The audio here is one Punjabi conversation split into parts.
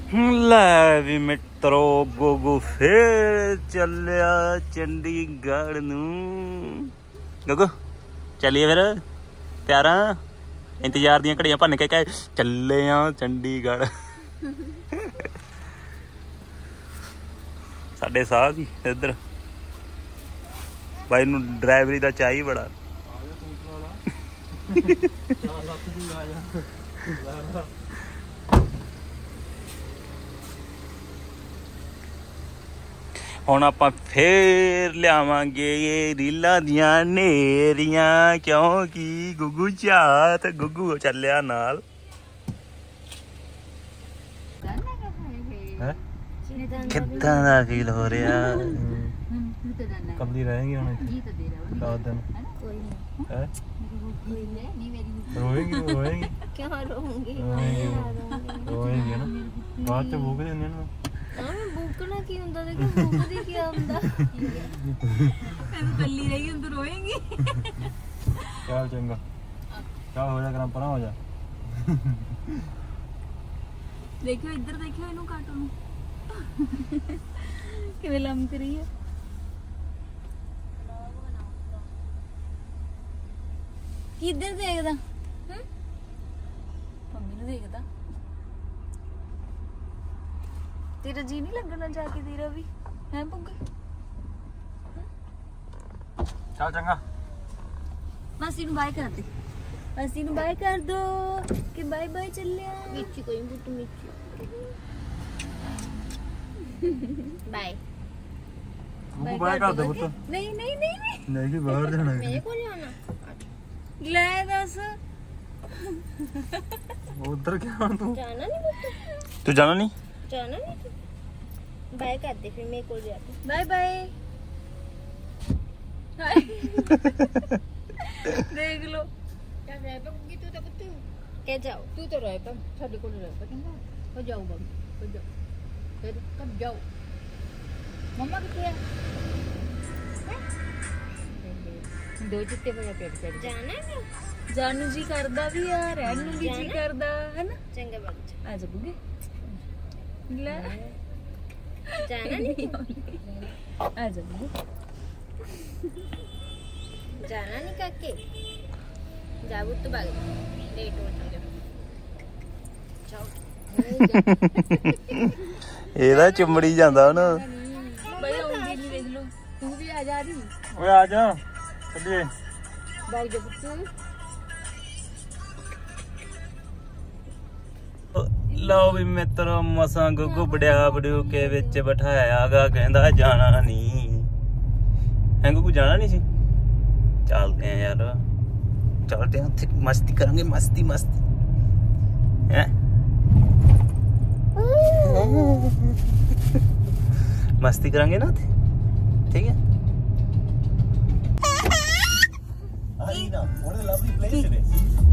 ਲੈ ਵੀ ਮਿੱਤਰੋ ਗੋਗੂ ਫੇਰ ਚੱਲਿਆ ਚੰਡੀਗੜ੍ਹ ਨੂੰ। ਗੋਗੂ ਚੱਲੀਏ ਫਿਰ, ਤਿਆਰਾਂ ਇੰਤਜ਼ਾਰ ਦੀਆਂ ਘੜੀਆਂ ਭੰਨ ਕੇ ਕਹਿ ਚੱਲੇ ਆ ਚੰਡੀਗੜ੍ਹ। ਸਾਡੇ ਸਾਹ ਜੀ ਇੱਧਰ ਬਾਈ ਨੂੰ ਡਰਾਈਵਰੀ ਦਾ ਚਾਹੀ ਬੜਾ। ਹੁਣ ਆਪਾਂ ਫੇਰ ਲਿਆਵਾਂਗੇ ਰੀਲਾਂ ਦੀਆਂ ਨੇਰੀਆਂ, ਕਿਉਂਕਿ ਗੁੱਗੂ ਚਾਹ ਤੇ ਗੁੱਗੂ ਚੱਲਿਆ ਨਾਲ। ਕਿੱਦਾਂ ਦਾ ਫੀਲ ਹੋ ਰਿਹਾ? ਕਬਲੀ ਰਹੇਗੀ ਹੁਣ ਰਾਤ ਦਿਨ? ਰੋਏਗੀ ਰੋਏਗੀ ਕਿਉਂ ਰੋਉਂਗੀ? ਰੋਏਗੀ ਨਾ, ਬਾਅਦ ਚ ਭੂਕ ਦਿੰਦੇ ਨਾ। ਭੂਕਣਾ ਕੀ ਹੁੰਦਾ? ਦੇਖੋ ਭੂਕਦੀ ਕੀ ਹੁੰਦਾ? ਮੈਂ ਕੱਲੀ ਰਹੀ ਹੁਣ ਤੂੰ ਰੋਏਂਗੀ। ਚੱਲ ਚੰਗਾ, ਚੱਲ ਹੋ ਜਾ ਕਰਾਂ ਪਰਾਂ ਹੋ ਜਾ। ਦੇਖਿਓ ਇੱਧਰ, ਦੇਖਿਓ ਇਹਨੂੰ ਕਾਟੋ ਨੂੰ ਕਿਵੇਂ ਲੰਮਕ ਰਹੀ ਹੈ। ਕਿੱਧਰ ਦੇਖਦਾ? ਮੰਮੀ ਨੂੰ ਦੇਖਦਾ। तेरा जी नहीं लगना जाके तेरा भी है बुग्गे? चल चंगा मासी नु बाय कर दे, मासी नु बाय कर दो कि बाय बाय चल लिया। मिर्ची कोई बुट्टू मिर्ची बाय बाय कर दे पुੱਤ। नहीं नहीं नहीं नहीं कि बाहर जाना है। मेरे को जाना ले दस उधर क्या तू जाना नहीं पुੱਤ? तू जाना नहीं? जाना नहीं तू? बाय कर दे फिर मेरे को जाते। बाय बाय देख लो क्या रह पे कुकी तू तो कुत्ते क्या जाओ तू तो रह पे साडे को रह पे कहंदा हो जाओ बम हो जाओ फिर कब जाओ मम्मा किथे है? दो चिट्टे पे पेट चढ़ जाना है। जानू जी करदा भी यार, रहनू भी जी करदा है ना। चंगा बाबू आ जा बुगे ले जाना नहीं आ जा जाना नहीं काके जाबू तो भाग लेट हो जाओ ਇਹਦਾ ਚੁੰਮੜੀ ਜਾਂਦਾ ਹੁਣ। भाई आऊंगी नहीं देख लो तू भी आ जा रही। ओए आ जा चलिए भाग जा पुੱਤ। ਲਓ ਵੀ ਮਿੱਤਰੋ ਮਸਾਂ ਗੁੱਗੂ ਬੜਿਆ ਬੜੂ ਕੇ ਵਿੱਚ ਬਿਠਾਇਆਗਾ, ਕਹਿੰਦਾ ਜਾਣਾ ਨਹੀਂ ਹੈ। ਗੁੱਗੂ ਜਾਣਾ ਨਹੀਂ ਸੀ? ਚੱਲਦੇ ਆ ਯਾਰ, ਚੱਲਦੇ ਆ ਉੱਥੇ ਮਸਤੀ ਕਰਾਂਗੇ, ਮਸਤੀ ਮਸਤੀ ਹੈ। ਮਸਤੀ ਕਰਾਂਗੇ ਨਾ ਉੱਥੇ, ਠੀਕ ਹੈ। Arena, what a lovely place it is.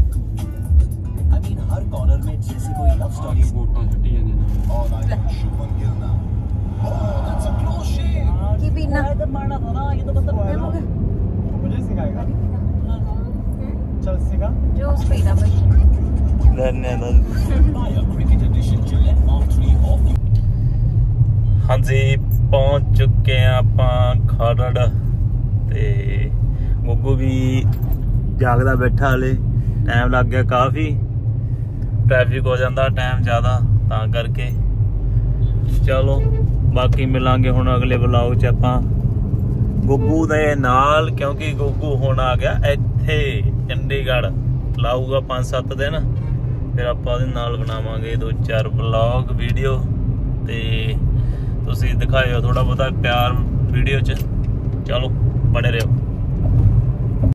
I mean, हर कॉर्नर में जैसे कोई लव स्टोरी। और शुभमन गिल ना। Oh, that's a close shave. की पीना इधर मारना था ना, ये तो मतलब मुझे सिखाएगा। चल सिखा। जो स्पीड भाई धन्यवाद। Buy a cricket edition Gillette Mark 3 off। ਹਾਂਜੀ ਪਹੁੰਚ ਚੁੱਕੇ ਆ ਆਪਾਂ ਖਰੜ ਤੇ ਗੁੱਗੂ ਵੀ ਜਾਗਦਾ ਬੈਠਾ ਹਲੇ, ਟਾਈਮ ਲੱਗ ਗਿਆ ਕਾਫੀ, ਟ੍ਰੈਫਿਕ ਹੋ ਜਾਂਦਾ ਟਾਈਮ ਜ਼ਿਆਦਾ ਤਾਂ ਕਰਕੇ। ਚਲੋ ਬਾਕੀ ਮਿਲਾਂਗੇ ਹੁਣ ਅਗਲੇ ਵਲੌਗ 'ਚ ਆਪਾਂ ਗੁੱਗੂ ਦੇ ਨਾਲ, ਕਿਉਂਕਿ ਗੁੱਗੂ ਹੁਣ ਆ ਗਿਆ ਇੱਥੇ ਚੰਡੀਗੜ੍ਹ, ਲਾਊਗਾ 5-7 ਦਿਨ, ਫਿਰ ਆਪਾਂ ਉਹਦੇ ਨਾਲ ਬਣਾਵਾਂਗੇ 2-4 ਵਲੌਗ ਵੀਡੀਓ ਤੇ ਤੁਸੀਂ ਦਿਖਾਇਓ ਥੋੜਾ ਬਹੁਤਾ ਪਿਆਰ ਵੀਡੀਓ 'ਚ। ਚਲੋ ਬਣੇ ਰਹੋ।